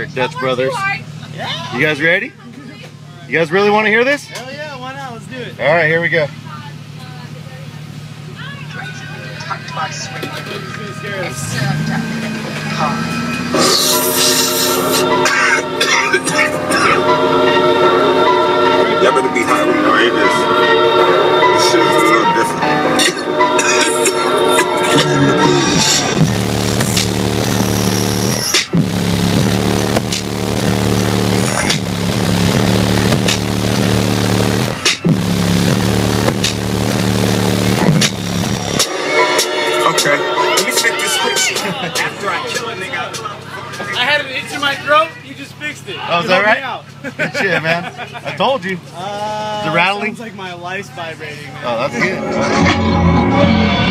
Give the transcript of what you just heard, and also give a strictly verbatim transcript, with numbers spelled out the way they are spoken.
here, Dutch Brothers. Yeah. You guys ready? You guys really want to hear this? Hell yeah, why not? Let's do it. All right, here we go. Y'all better be high when y'all hear this. This shit is a little different. Okay, let me fix this switch. After I kill a nigga. I had an itch in my throat, you just fixed it. Oh, is that right? Good shit, man. I told you. Uh, Is it rattling? Sounds like my life's vibrating, man. Oh, that's good.